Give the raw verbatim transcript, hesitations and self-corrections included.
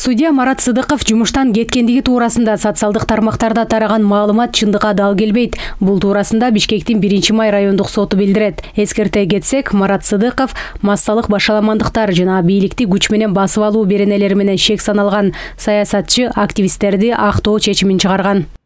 Судья Марат Сыдыков жумуштан кеткендиги туурасында социалдык тармактарда тараган маалымат чындыкка дал келбейт. Бул туурасында Бишкектин биринчи май райондук соту билдирет. Эскерте кетсек, Марат Сыдыков массалык башаламандыктар жана бийликти күч менен басып алуу беренелери менен шек саналган саясатчы активисттерди актоо чечимин чыгарган.